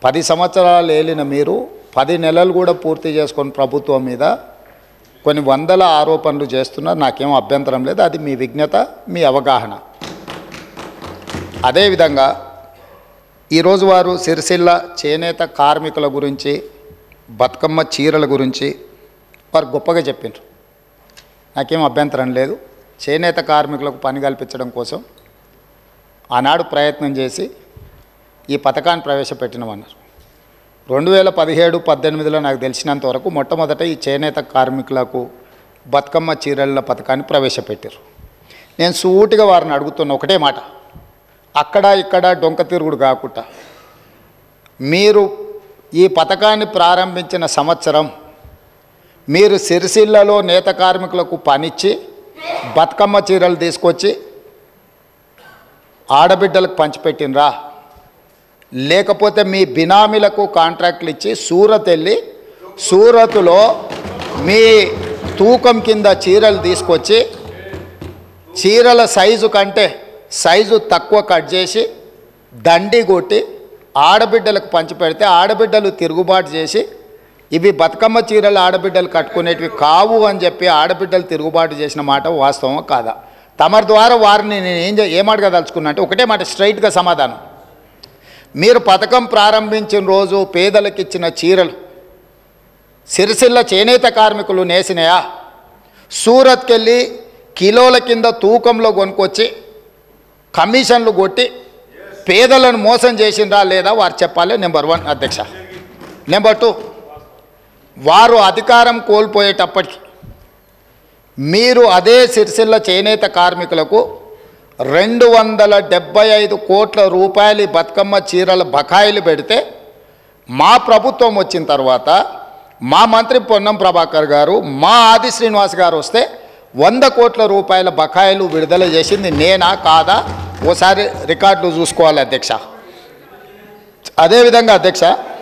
10 సంవత్సరాలు ఏలిన మీరు 10 నెలలు కూడా పూర్తి చేసుకొని ప్రభుత్వం మీద కొన్ని వందల ఆరోపణలు చేస్తున్నారు. నాకేం అభ్యంతరం లేదు, అది మీ విజ్ఞత, మీ అవగాహన. అదేవిధంగా ఈరోజు వారు సిరిసిల్ల చేనేత కార్మికుల గురించి, బతుకమ్మ చీరల గురించి వారు గొప్పగా చెప్పారు. నాకేం అభ్యంతరం లేదు. చేనేత కార్మికులకు పని కల్పించడం కోసం ఆనాడు ప్రయత్నం చేసి ఈ పథకాన్ని ప్రవేశపెట్టినామన్నారు. 2017-18లో నాకు తెలిసినంత వరకు మొట్టమొదట ఈ చేనేత కార్మికులకు బతుకమ్మ చీరల పథకాన్ని ప్రవేశపెట్టారు. నేను సూటిగా వారిని అడుగుతున్న ఒకటే మాట, అక్కడ ఇక్కడ డొంక తిరుగుడు కాకుండా మీరు ఈ పథకాన్ని ప్రారంభించిన సంవత్సరం మీరు సిరిసిల్లలో నేత కార్మికులకు పనిచ్చి బతుకమ్మ చీరలు తీసుకొచ్చి ఆడబిడ్డలకు పంచిపెట్టినరా, లేకపోతే మీ బినామీలకు కాంట్రాక్ట్లు ఇచ్చి సూరత్ వెళ్ళి సూరత్లో మీ తూకం కింద చీరలు తీసుకొచ్చి చీరల సైజు కంటే సైజు తక్కువ కట్ చేసి దండి కొట్టి ఆడబిడ్డలకు పంచిపెడితే ఆడబిడ్డలు తిరుగుబాటు చేసి ఇవి బతుకమ్మ చీరలు ఆడబిడ్డలు కట్టుకునేటివి కావు అని చెప్పి ఆడబిడ్డలు తిరుగుబాటు చేసిన మాట వాస్తవం కాదా? తమరి ద్వారా వారిని నేను ఏమడగదలుచుకున్నా అంటే ఒకటే మాట, స్ట్రైట్గా సమాధానం. మీరు పథకం ప్రారంభించిన రోజు పేదలకు ఇచ్చిన చీరలు సిరిసిల్ల చేనేత కార్మికులు నేసినాయా? సూరత్కి వెళ్ళి కిలోల కింద తూకంలో కొనుక్కొచ్చి కమిషన్లు కొట్టి పేదలను మోసం చేసిండ్రా లేదా వారు చెప్పాలి. నెంబర్ 1 అధ్యక్ష. నెంబర్ 2, వారు అధికారం కోల్పోయేటప్పటికి మీరు అదే సిరిసిల్ల చేనేత కార్మికులకు 275 కోట్ల రూపాయలు బతుకమ్మ చీరల బకాయిలు పెడితే మా ప్రభుత్వం వచ్చిన తర్వాత మా మంత్రి పొన్నం ప్రభాకర్ గారు, మా ఆది శ్రీనివాస్ గారు వస్తే 100 కోట్ల రూపాయల బకాయిలు విడుదల చేసింది నేనా కాదా? ఓసారి రికార్డులు చూసుకోవాలి అధ్యక్ష. అదేవిధంగా అధ్యక్ష